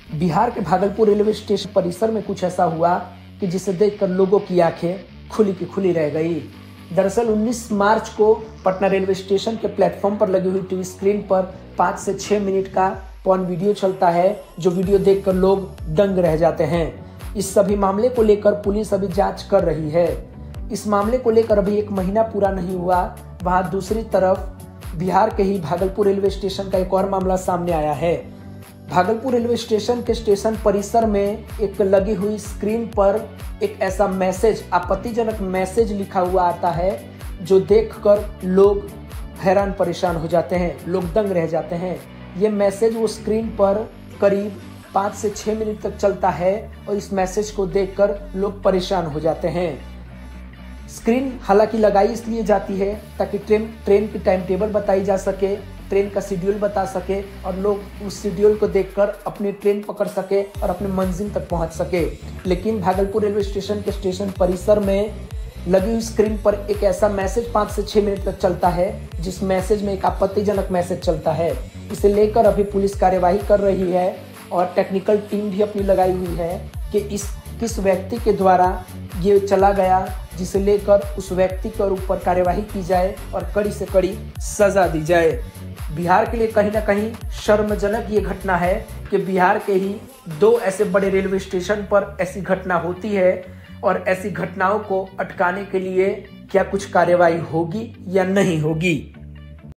बिहार के Bhagalpur railway station परिसर में कुछ ऐसा हुआ कि जिसे देखकर लोगों की आंखें खुली की खुली रह गई। दरअसल 19 मार्च को पटना रेलवे स्टेशन के प्लेटफॉर्म पर लगी हुई टीवी स्क्रीन पर 5 से 6 मिनट का पॉर्न वीडियो चलता है, जो वीडियो देखकर लोग दंग रह जाते हैं। इस सभी मामले को लेकर पुलिस अभी जांच कर रही है। इस मामले को लेकर अभी 1 महीना पूरा नहीं हुआ, वहां दूसरी तरफ बिहार के ही भागलपुर रेलवे स्टेशन का एक और मामला सामने आया है। भागलपुर रेलवे स्टेशन के स्टेशन परिसर में एक लगी हुई स्क्रीन पर एक ऐसा मैसेज, आपत्तिजनक मैसेज लिखा हुआ आता है, जो देखकर लोग हैरान परेशान हो जाते हैं, लोग दंग रह जाते हैं। ये मैसेज वो स्क्रीन पर करीब 5 से 6 मिनट तक चलता है और इस मैसेज को देखकर लोग परेशान हो जाते हैं। स्क्रीन हालांकि लगाई इसलिए जाती है ताकि ट्रेन की टाइम टेबल बताई जा सके, ट्रेन का शेड्यूल बता सके और लोग उस शेड्यूल को देखकर अपनी ट्रेन पकड़ सके और अपने मंजिल तक पहुंच सके। लेकिन भागलपुर रेलवे स्टेशन के स्टेशन परिसर में लगी हुई स्क्रीन पर एक ऐसा मैसेज 5 से 6 मिनट तक चलता है, जिस मैसेज में एक आपत्तिजनक मैसेज चलता है। इसे लेकर अभी पुलिस कार्यवाही कर रही है और टेक्निकल टीम भी अपनी लगाई हुई है कि किस व्यक्ति के द्वारा ये चला गया, जिसे लेकर उस व्यक्ति के ऊपर कार्यवाही की जाए और कड़ी से कड़ी सजा दी जाए। बिहार के लिए कहीं ना कहीं शर्मजनक ये घटना है कि बिहार के ही 2 ऐसे बड़े रेलवे स्टेशन पर ऐसी घटना होती है और ऐसी घटनाओं को अटकाने के लिए क्या कुछ कार्यवाही होगी या नहीं होगी।